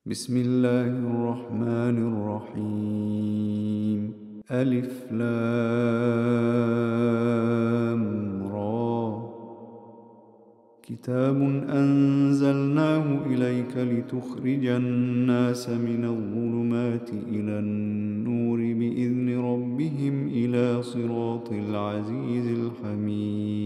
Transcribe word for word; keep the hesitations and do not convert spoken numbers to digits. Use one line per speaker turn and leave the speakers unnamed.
بسم الله الرحمن الرحيم. ألف لام را. كتاب أنزلناه إليك لتخرج الناس من الظلمات إلى النور بإذن ربهم إلى صراط العزيز الحميد.